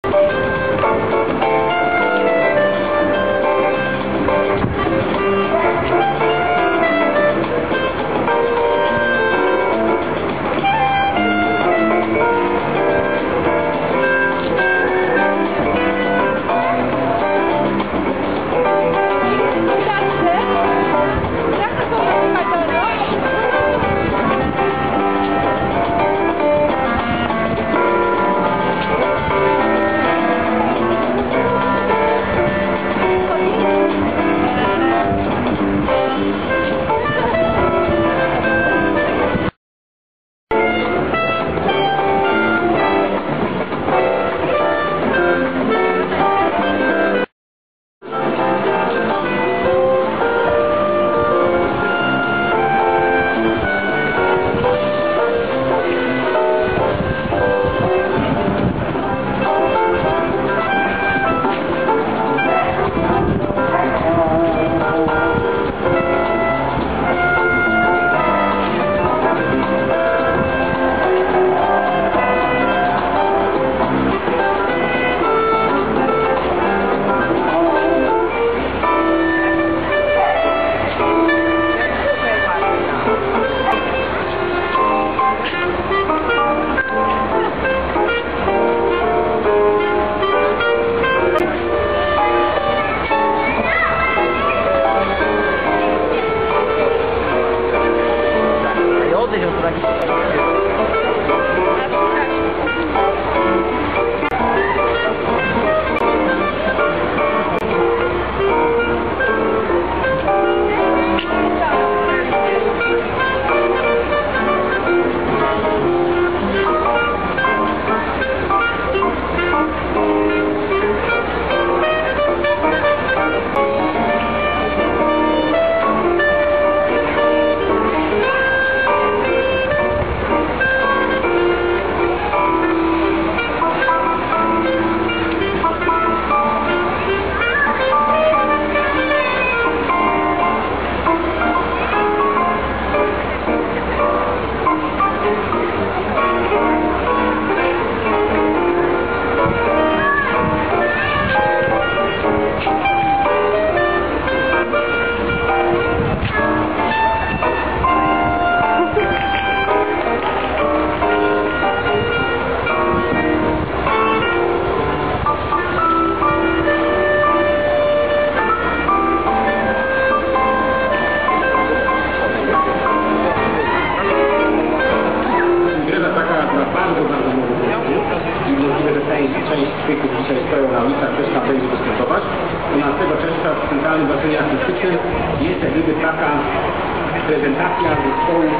część tych, którzy dzisiaj stoją na ulicach, też tam będzie występować. U nas tego często w centralnym basenie artystycznym jest jak gdyby taka prezentacja zespołów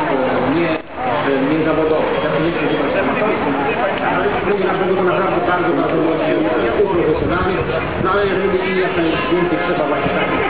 niezawodowych. Ja to nie chcę chyba ale mówi na pewno to naprawdę bardzo mocno uprofesjonalnie, no ale jak gdyby i jak najwięcej trzeba właśnie takich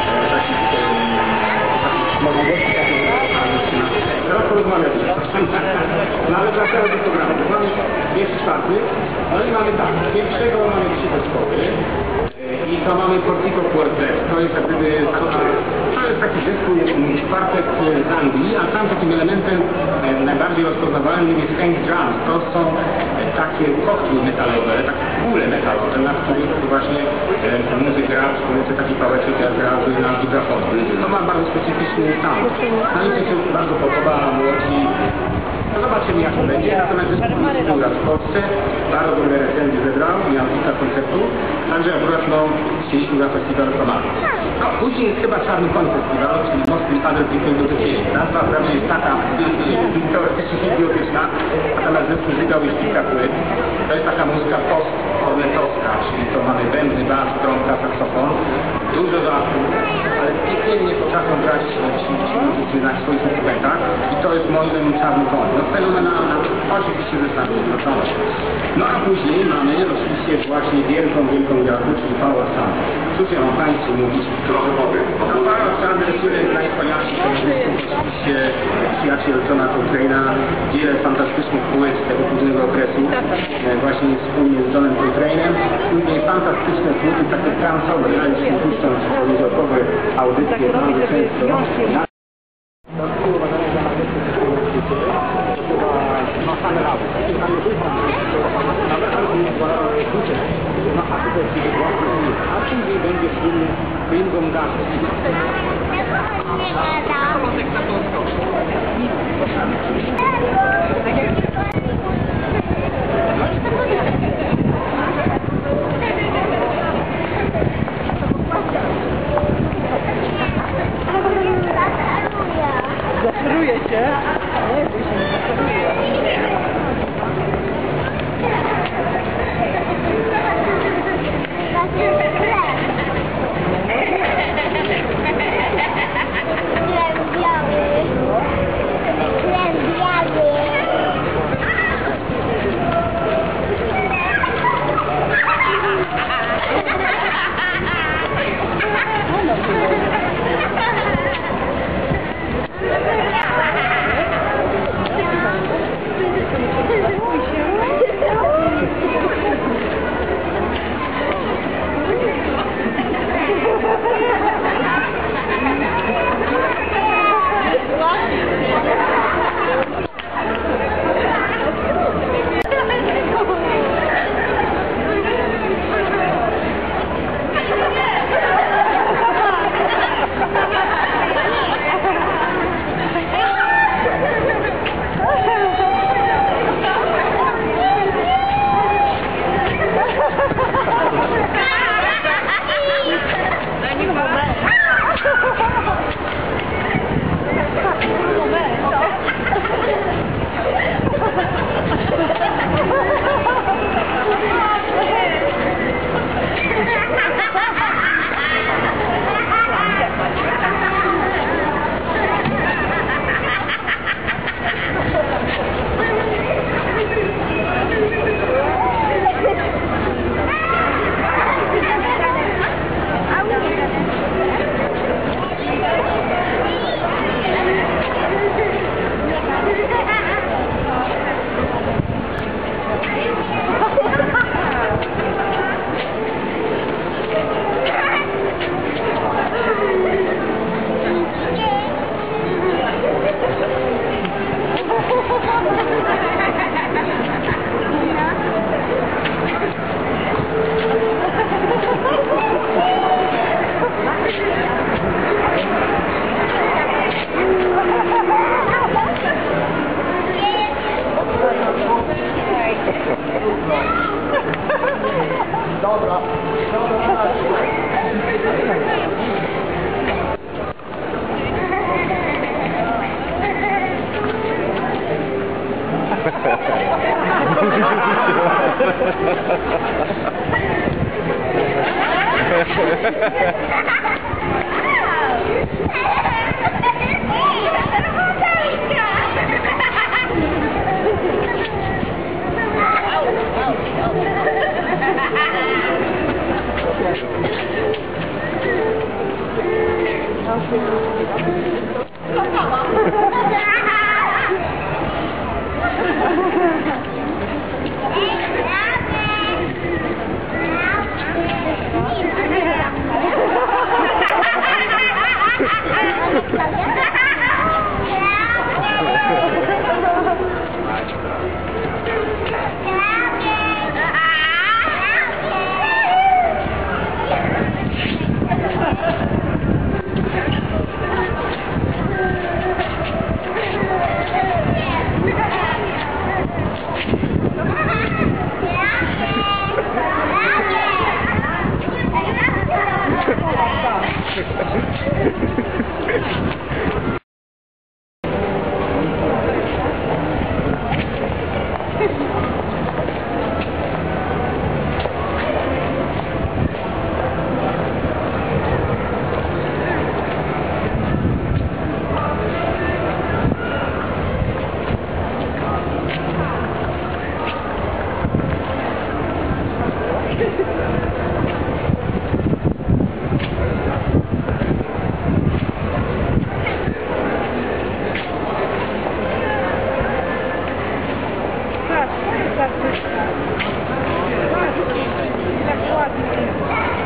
możliwości, teraz porozmawiać. No ale wracamy do programu. Mamy pierwszy czwarty, no i mamy tak, pierwszego mamy 3 zespoły i to mamy Portico Quartet. To jest jak gdyby, to jest taki zespół, kwartet z Anglii, a tam takim elementem najbardziej rozpoznawalnym jest Hank Drums. To są takie kotły metalowe, takie kule metalowe, na których właśnie muzyk gra, przy taki pałeczek jak gra na vibrafonie. To ma bardzo specyficzny sound. No i to się bardzo podoba młodzi. No zobaczymy jak to będzie. Natomiast zespół raz w Polsce, bardzo dobre recenzje zebrał, miał kilka koncertów, także akurat no chcieliśmy na festiwal promować. No później jest chyba Czarny Koń Festiwal, czyli Mostly Father People do Ciebie. Nazwa prawda jest taka teoretycznie idiotyczna, natomiast zespół wydał już kilka płyt. To jest taka muzyka post-orletowska, czyli to mamy bębny, bas, trąbka, saksofon, dużo zasług, ale piekielnie potrafią grać ci na swoich instrumentach i to jest moim Czarny Koń. No fenomenalna, oczywiście ze Stanów Zjednoczonych. No a później mamy oczywiście właśnie wielką gwiazdę, czyli Power Sound. Cóż ja mam Państwu mówić? Trochę powiem. No Power Sound to jest jeden z najwspanialszych oczywiście przyjaciel Johna Coltrane'a, wiele fantastycznych płyt z tego późnego okresu, właśnie wspólnie z Johnem Coltrane'em. Później fantastyczne płyty, takie transowe, ja już nie puszczam poniedziałkowe audycje bardzo często. No, duże, no a tutaj będzie własny, a później będzie wspólnie będą gazy. Zaszeruje się? Nie, bo się nie zaszeruje. Dobra, Tak ładnie.